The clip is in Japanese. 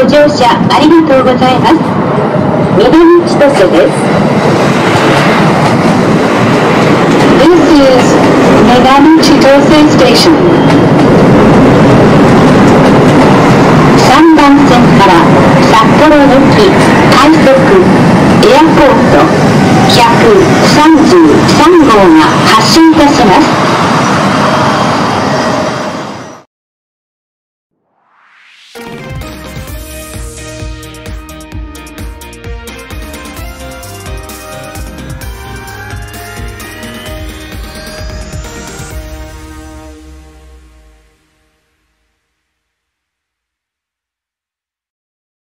ご乗車ありがとうございます。南千歳です。This is Minami Chitose Station.